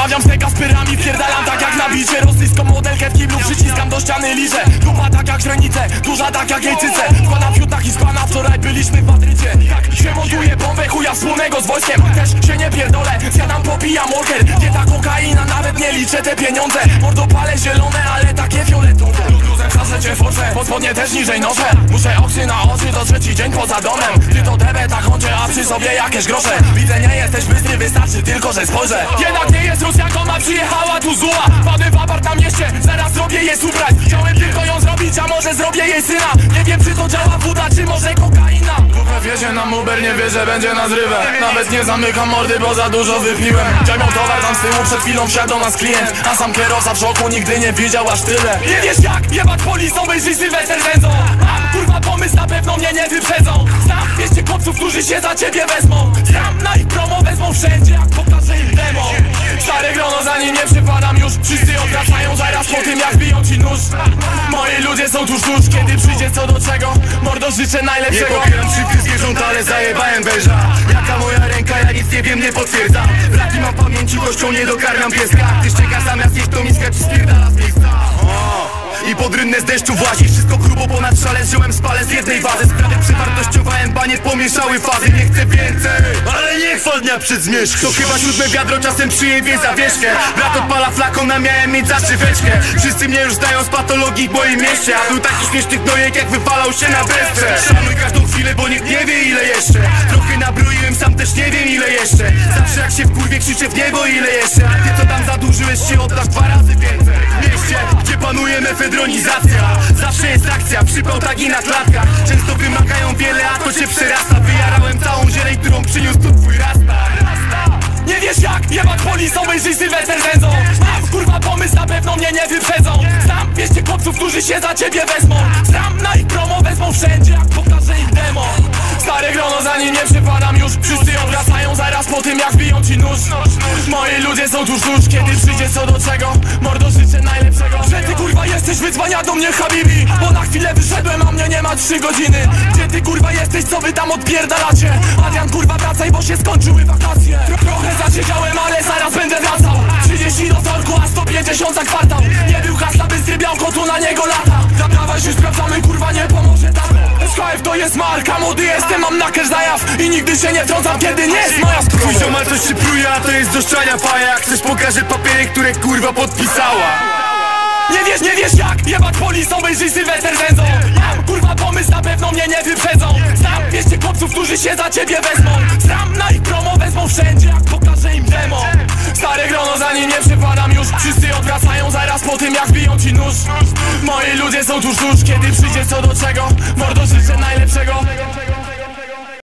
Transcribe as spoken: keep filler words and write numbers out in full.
Rozmawiam z tekasperami, wpierdalam tak jak na bicie. Rosyjską modelkę w kiblu przyciskam do ściany, liżę. Dupa tak jak źrenice, duża tak jak jejczyce. Wkładam fiut na Hiszpana, wczoraj byliśmy w Madrycie. Tak się montuje bombę, chuja wspólnego z wojskiem. Też się nie pierdolę, zjadam, popijam molker. Dieta kokaina, nawet nie liczę te pieniądze. Mordopale zielone, ale takie fioletowe. Luzem czaszę cię forze, pod spodnie też niżej noszę. Muszę oksy na oczy, to trzeci dzień poza domem. Ty to debet, tak chodzie, a przy sobie jakieś grosze. Widzę, nie jesteś bystry, wystarczy tylko, że spojrzę. Jednak nie jest Rosjanką, ona przyjechała tu zuła. Padły w apart na mieście, zaraz zrobię jej surprise. Chciałem tylko ją zrobić, a może zrobię jej syna. Nie wiem, czy to działa woda, czy może kokaina. Kupę wiezie nam Uber, nie wie, że będzie na zrywę. Nawet nie zamykam mordy, bo za dużo wypiłem. Dział towar tam z tyłu, przed chwilą wsiadł do nas klient. A sam kierowca w szoku, nigdy nie widział aż tyle. Nie wiesz jak, jebać polis, obejrzyj Sylwester Rzędzą. Mam kurwa pomysł, na pewno mnie nie wyprzedzą. Znam dwieście chłopców, którzy się za ciebie wezmą. Znam na ich promo, wezmą wszędzie, jak pokażę im demo. Stare grono, za nim nie przypadam już. Wszyscy odwracają zaraz po tym, jak biją ci nóż. Moi ludzie są tuż tuż, kiedy przyjdzie co do czego. Mordo, życzę najlepszego. Nie popieram szybkich zwierząt, ale zajebałem węża. Jaka moja ręka, ja nic nie wiem, nie potwierdzam. Braki mam pamięci, kością nie dokarmiam pieska. Ty szczeka zamiast jeść to miska, ci spierdala z miejsca. I pod rynne z deszczu włazi. Wszystko grubo ponad szale, ziołem spalę z jednej wazy. Sprawy przewartościowałem, panie pomieszały fazy. Nie chcę więcej, ale nie chwal dnia przed zmierzchu. To chyba siódme wiadro, czasem przyjebie zawieszkę. Brat odpala flakon, a miałem mieć zaczyweczkę. Wszyscy mnie już znają z patologii w moim mieście. A był taki śmieszny gnojek, jak wypalał się na bezce. Szanuj każdą chwilę, bo nikt nie wie ile jeszcze. Trochę nabroiłem, sam też nie wiem ile jeszcze. Zawsze jak się w kurwie krzyczę w niebo ile jeszcze. A ty co tam zadłużyłeś się, oddasz dwa razy więcej. W mieście, gdzie panuje mefedronizacja. Zawsze jest akcja, przypał tagi na klatkach. Często wymagają wiele, a to cię przerasta. Wyjarałem całą zieleń, którą przyniósł tu twój rasta. Nie wiesz jak, jebać polis, obejrzyj Sylwester Rzędzą. Mam kurwa pomysł, na pewno mnie nie wyprzedzą. Znam dwieście chłopców, którzy się za ciebie wezmą. Znam na ich promo, wezmą wszędzie, jak pokażę im demo. Stare grono, za nim nie przypadam już. Wszyscy odwracają zaraz po tym, jak biją ci nóż. Moi ludzie są tuż tuż, kiedy przyjdzie co do czego. Mordo, życzę najlepszego. Że ty kurwa jesteś, wydzwania do mnie habibi. Bo na chwilę wyszedłem, a mnie nie ma trzy godziny. Gdzie ty kurwa jesteś, co wy tam odpierdalacie? Adrian kurwa wracaj, bo się skończyły wakacje. Trochę zasiedziałem, ale zaraz będę wracał. trzydzieści do torku, a sto pięćdziesiąt za kwartał. Nie był hasla, bystry białko, tu na niego lata. Dawaj się sprawdzamy, kurwa nie pomoże tam. S K F to jest marka, młody jestem, mam na cash zajaw. I nigdy się nie wtrącam, kiedy nie jest moja sprawa. Twój ziomal coś się pluje, a to jest do szczania faja. Jak chcesz pokażę papiery, które kurwa podpisała. Nie wiesz, nie wiesz jak, jebać polis, obejrzyj Sylwester Rzędzą. Mam kurwa pomysł, na pewno mnie nie wyprzedzą. Znam dwieście chłopców, którzy się za ciebie wezmą. Znam na ich promo, wezmą wszędzie, jak pokażę im demo. Stare grono, za nim nie przypadam już. Wszyscy odwracają zaraz po tym, jak biją ci nóż. Moi ludzie są tuż tuż, kiedy przyjdzie co do czego. Mordo, życzę najlepszego.